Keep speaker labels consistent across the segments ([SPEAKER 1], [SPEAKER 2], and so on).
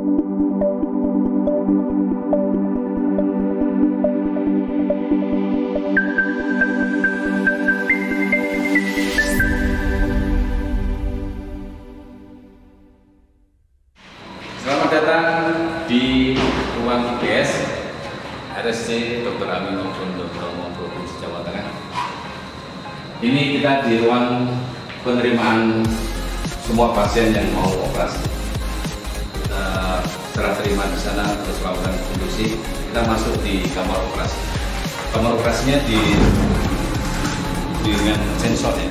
[SPEAKER 1] Selamat datang di ruang IBS RSC Dr. Amino Bondowoso Provinsi Jawa Tengah. Ini kita di ruang penerimaan semua pasien yang mau operasi. Kita serah terima di sana terus lakukan konduksi. Kita masuk di kamar operasi. Kamar operasinya dengan sensornya.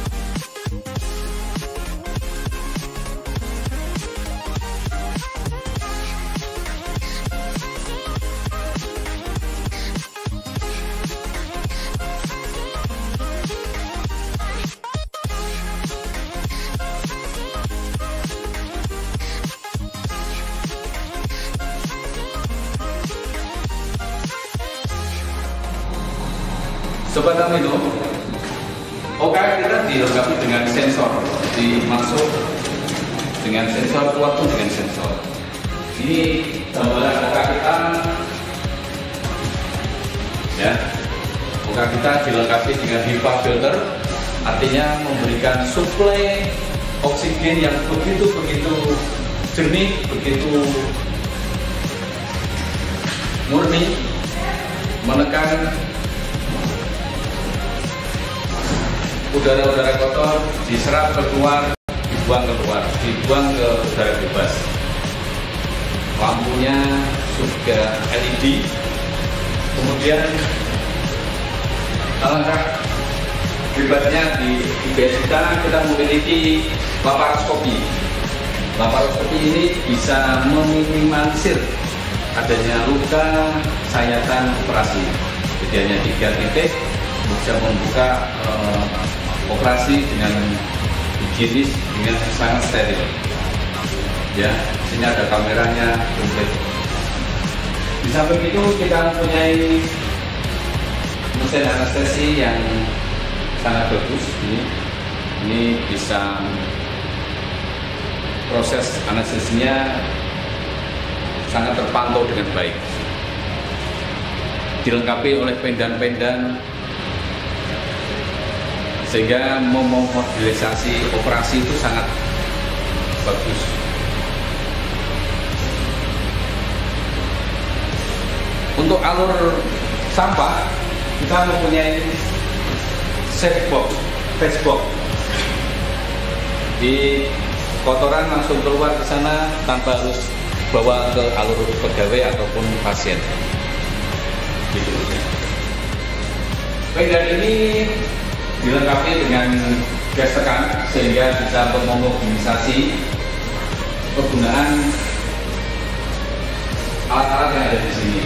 [SPEAKER 1] Sobat Amino, OKR kita dilengkapi dengan sensor, jadi masuk dengan sensor, keluar pun dengan sensor. Ini gambaran OK kita, ya. OK kita dilengkapi dengan HEPA filter, artinya memberikan suplai oksigen yang begitu jernih, begitu murni, menekan udara-udara kotor diserap keluar, dibuang ke udara bebas. Lampunya sudah LED. Kemudian alangkah hebatnya di IBS kita memiliki laparoskopi. Laparoskopi ini bisa meminimalisir adanya luka sayatan operasi. Jadi hanya 3 titik bisa membuka operasi dengan higienis, dengan sangat steril. Ya, sini ada kameranya komplit. Di samping itu kita mempunyai mesin anestesi yang sangat bagus. Ini bisa proses anestesinya sangat terpantau dengan baik. Dilengkapi oleh pendan-pendan sehingga memobilisasi operasi itu sangat bagus. Untuk alur sampah kita mempunyai safe box, di kotoran langsung keluar ke sana tanpa harus bawa ke alur pegawai ataupun pasien. Gitu. Pendan ini dilengkapi dengan gas tekan sehingga bisa memobilisasi penggunaan alat-alat yang ada di sini.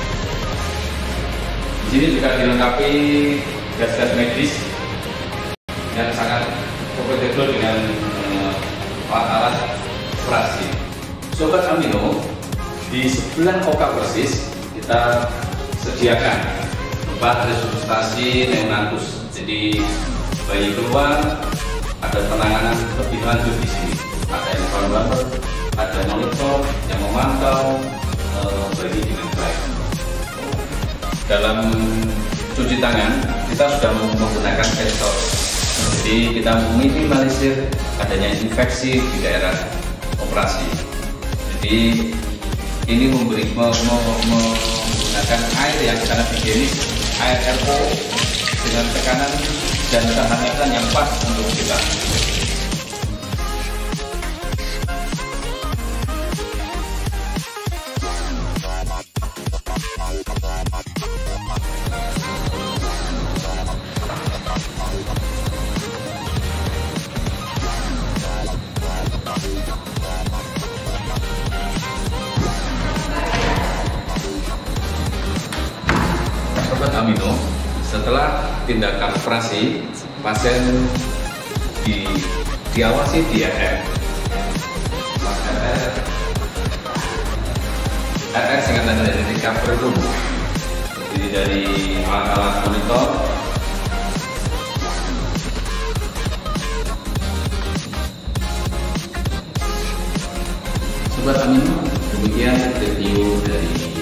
[SPEAKER 1] Di sini juga dilengkapi gas-gas medis yang sangat kompatibel dengan alat-alat operasi. Sobat Amino, di sebelah OK persis kita sediakan tempat resusitasi neonatus. Jadi bayi keluar, ada penanganan lebih lanjut di sini. Ada incubator, ada monitor yang memantau bayi dengan baik. Dalam cuci tangan kita sudah menggunakan sensor. Jadi kita meminimalisir adanya infeksi di daerah operasi. Jadi ini menggunakan air yang sangat higienis, air RO dengan tekanan dan kehangatan yang pas untuk kita. Sobat Amino, setelah tindakan operasi, pasien diawasi di RR. RR singkatan dari recovery room. Jadi dari alat-alat monitor, Sobat Amino, Demikian review dari